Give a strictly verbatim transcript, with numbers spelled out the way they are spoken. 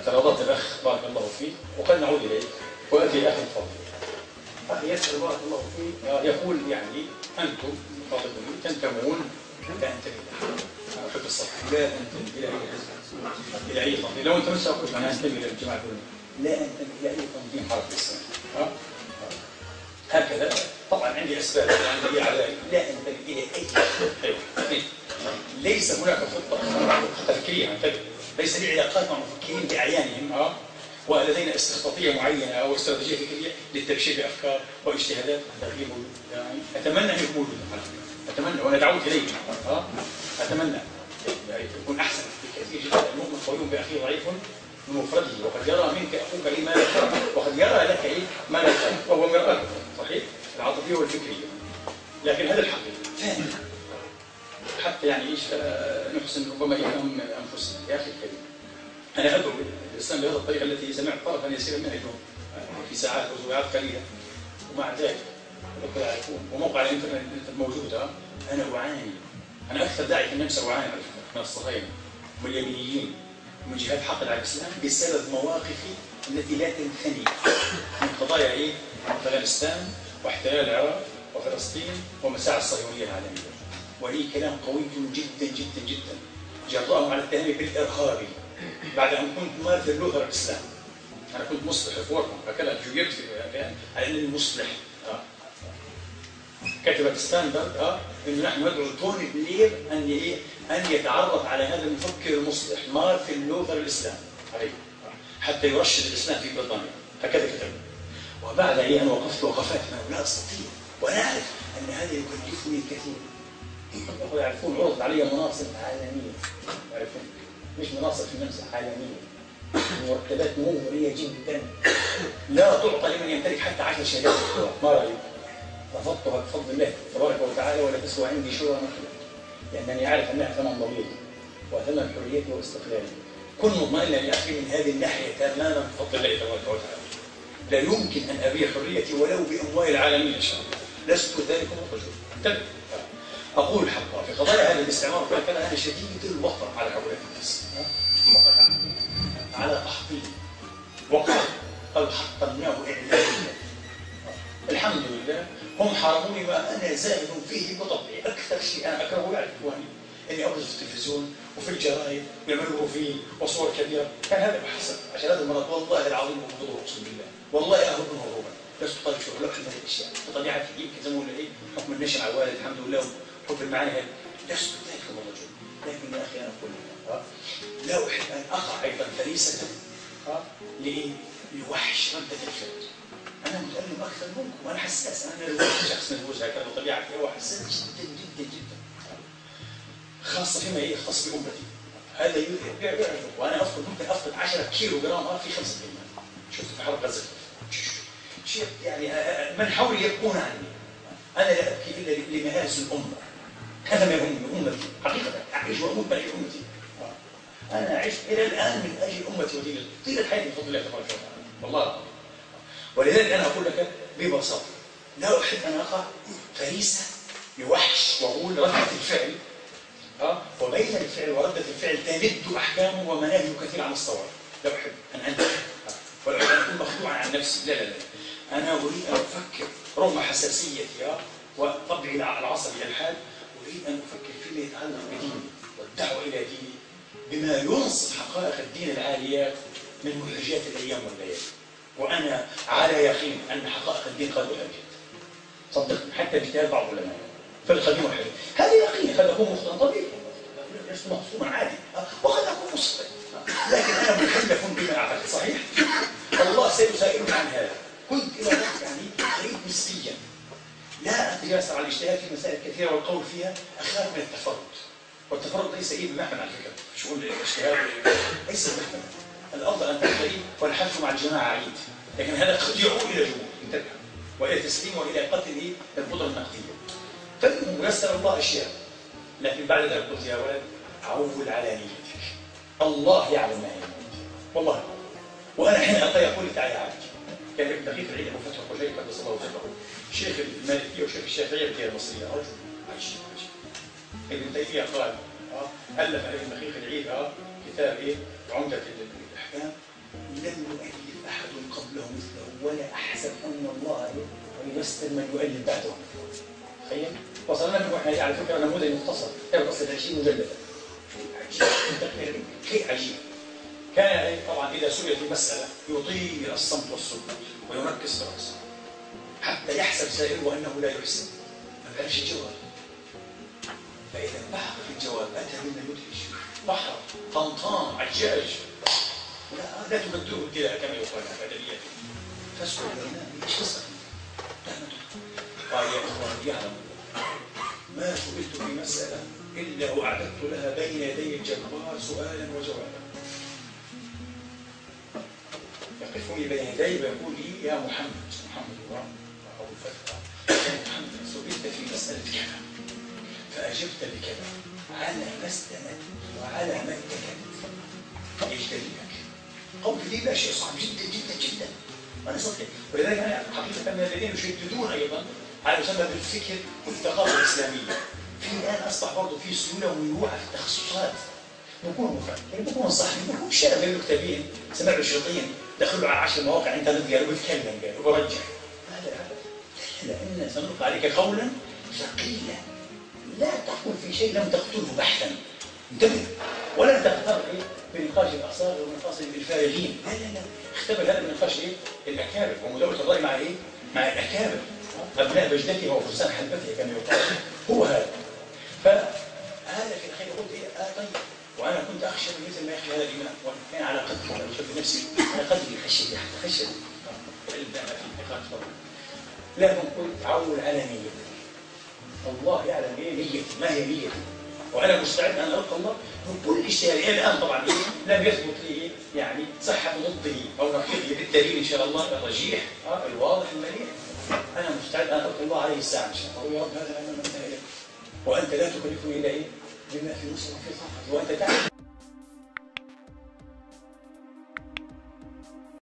اعتراضات الأخ بارك الله فيه، وقد نعود إليك وأتي أخي الفاضل. أخي يسأل بارك الله فيه يقول يعني أنتم طالبون تنتمون لا أنتمي أنا أحب الصح لا أنتمي إلى أي حزب إلى أي تنظيم. لو أنت مش أقول أنا أنتمي إلى الجماعة الفلانية لا أنتمي إلى أي تنظيم حركي إسلامي. هكذا طبعا عندي أسباب عندي أعلام لا أنتمي إلى أي حزب. ليس هناك خطة تفكيرية ليس لي علاقات مع المفكرين بأعيانهم اه ولدينا استخطاطية معينة أو استراتيجية فكرية للتبشير بأفكار واجتهادات غير موجودة. يعني أتمنى أن يكون موجودا أتمنى وأنا دعوت إليه اه أتمنى يعني يكون أحسن بكثير جدا. المؤمن قوي بأخيه ضعيف من مفرده وقد يرى منك أخوك لما لا ترى وقد يرى لك إيه ما لا ترى وهو مرآة صحيح العاطفية والفكرية. لكن هذا الحقيقة ثاني حتى يعني ايش نحسن ربما إفهام أنفسنا. يا أخي الكريم أنا أدعو الإسلام بهذه الطريقة التي سمعت طرفا يسيرا منها اليوم في ساعات وساعات قليلة ومع ذلك يعرفون وموقع الإنترنت موجود. أنا أعاني أنا أكثر داعي في النمسا أعاني على فكرة من الصهاينة واليمينيين ومن جهات حقد على الإسلام بسبب مواقفي التي لا تنثني من قضايا إيه؟ أفغانستان واحتلال العراق وفلسطين ومساعي الصهيونية العالمية. ولي كلام قوي جدا جدا جدا جرأهم على التهم بالإرهابي بعد أن كنت مارتن لوثر الإسلام. أنا كنت مصلح في ورقم هكذا جوجلت في على أنني مصلح. آه. كتبت ستاندرد اه انه نحن ندعو توني بلير ان ايه ان يتعرف على هذا المفكر المصلح مارتن لوثر الاسلام عليه حتى يرشد الاسلام في بريطانيا هكذا كتب. وبعد ايه انا وقفت وقفات انا لا استطيع وانا اعرف ان هذا يكلفني الكثير. يعرفون عرض علي مناصب عالميه يعرفون مش مناصب في النمسا عالميه مرتبات مغريه جدا لا تعطى لمن يمتلك حتى عشر شهادات دكتوراه. ما رايك؟ رفضتها بفضل الله تبارك وتعالى ولا تسوى عندي شورى نقله لانني اعرف انها ثمن ضريبي وثمن حريتي واستقلالي. كن مطمئنا يا اخي من هذه الناحيه تماما بفضل الله تبارك وتعالى. لا يمكن ان ابيع حريتي ولو باموال العالمين ان شاء الله. لست ذلك الرجل. انتبه. اقول الحق في قضايا هذا الاستعمار فكان انا شديد الوطن على هؤلاء الناس على تحطيم وقد قد حطمناه اعلاميا. الحمد لله هم حرموني ما انا زاهد فيه بطبعي. اكثر شيء انا اكرهه يعرف اخواني اني ابرز في التلفزيون وفي الجرايد ويعملوا فيه وصور كبيره. كان هذا بحسن عشان هذا المرض والله العظيم وبفضل اقسم بالله والله اهرب من هروبا. لست طالب شغل لا احب هذه الاشياء بطبيعتي يمكن زي ما قلنا ايه حكم النشأ على الوالد الحمد لله وحب المعاني هذه. لست ذلك الرجل. لكن يا اخي انا اقول لا احب ان اقع ايضا فريسه لايه؟ لوحش رده الفعل. أنا متألم أكثر منكم وأنا حساس. أنا شخص نرفوز هكذا بطبيعتي هو حساس جدا جدا جدا خاصة فيما يختص بأمتي. هذا يعرف وأنا أفقد ممكن أفقد عشرة كيلو جرام في خمسة أيام. شفت في حرب غزة شيء يعني من حولي يبكون عني. أنا لا أبكي إلا لمآسي الأمة. هذا ما يهمني أمتي حقيقة أعيش وأموت من أجل أمتي. أنا عشت إلى الآن من أجل أمتي ودين طيلة حياتي بفضل الله تبارك وتعالى والله. ولذلك أنا أقول لك ببساطة لا أحب أن أقع فريسة لوحش وأقول ردة الفعل أه؟ وبين الفعل وردة الفعل تمد أحكامه ومناهج كثيرة عن الصواب. لا أحب أن أنتهي ولا أحب أن أكون مخدوعا عن نفسي. لا لا لا أنا أريد أن أفكر رغم حساسيتي أه؟ وطبعي العصبي الحاد أريد أن أفكر فيما يتعلق بديني والدعوة إلى ديني بما ينصف حقائق الدين العاليات من مهجات الأيام والليالي. وأنا على يقين أن حقائق الدين قد أهجت صدقني حتى باجتهاد بعض العلماء في القديم والحديث. هذا يقين قد أكون مخطئا طبيعي لست مخصوما عادي وقد أكون مصيبا لكن أنا مكلف بما أعتقد صحيح. الله سيسائلني عن هذا. كنت إلى وقت يعني قريب نسبيا لا أتجاسر على الاجتهاد في مسائل كثيرة والقول فيها أخاف من التفرد. والتفرد ليس إيه بمحمل على فكرة شؤون الاجتهاد ليس بمحمل. الأفضل أن تختلي والحج مع الجماعة عيد. لكن هذا قد يعود إلى جمود انتبه وإلى تسليم وإلى قتل القدرة النقدية. فالمهم يسر الله أشياء لكن بعد ذلك قلت يا ولد عول على نيتك. الله يعلم ما هي نيتك والله. وأنا حين ألقى يقول لي تعالى عالج. كان ابن دقيق العيد أبو فتح الخشيري قدس الله سره شيخ المالكية وشيخ الشافعية الكية المصرية رجل عجيب عجيب. ابن تيمية قال ألف عليه دقيق العيد كتاب إيه عمدة الأحكام لم يؤلف أحد قبله مثله ولا أحسب أن الله ييسر من يؤلف بعده. تخيل وصلنا لكم احنا على فكرة نموذج مختصر كتاب أصل عشرين مجلدا. عجيب شيء عجيب. كان طبعا إذا سئلت المسألة يطيل الصمت والسكوت ويركز في رأسه حتى يحسب سائله أنه لا يحسن ما بيعرفش الجواب. فإذا بحر في الجواب أتى مما يدهش بحر طنطان عجاج لا لا تبدوه ابتلاء كما يقال في أدبيات فاسكت بيننا ايش قصة؟ قال يا إخوان يعلم ما سئلت في مسألة إلا وأعددت لها بين يدي الجبار سؤالا وجوابا. يقفني بين يدي ويقول لي يا محمد محمد الله أبو الفتح يا محمد سئلت في مسألة كذا فأجبت بكذا على ما استندت وعلى ما اتكلت ايش دليلك؟ قول لي لا شيء صعب جدا جدا جدا وانا صدق. ولذلك انا حقيقه من الذين يشددون ايضا على ما يسمى بالفكر والثقافه الاسلاميه. في الان اصبح برضه في سيوله وميوعه في التخصصات. بكون مفكر يعني بكون صحفي بكون شاعر غير مكتبين سمع له شريطين دخلوا على عشر مواقع انترنت قالوا بيتكلم قالوا وبرجع. لا لا لان سنلقي عليك قولا ثقيلا لا تقول في شيء لم تقتله بحثا. انتبه ولا تختبر ايه بنقاش الاعصاب ونقاش الفارغين. لا لا لا اختبر هذا النقاش ايه الاكابر ومداوله الراي مع ايه مع الاكابر ابناء بجدتها وفرسان حلبتها كما يقال هو هذا. فهذا في الحين قلت ايه اه طيب وانا كنت اخشى مثل ما يخشى هذا الامام وانا كان على قدر انا بحب نفسي على قدر خشيتي حتى خشيتي لكن قلت عول على نيتي. الله يعلم ايه نيتي ما هي نيتي وانا مستعد ان القى الله بكل اجتهاد. الان طبعا إيه؟ لم يثبت لي يعني صحه ضده او نقيضه بالدليل ان شاء الله الرجيح آه الواضح المليح. انا مستعد ان القى الله عليه الساعه ان شاء الله. يا رب هذا انا من انتهى اليك وانت لا تكلفني الا ايه بما في نصر وفي طاقتي وانت تعلم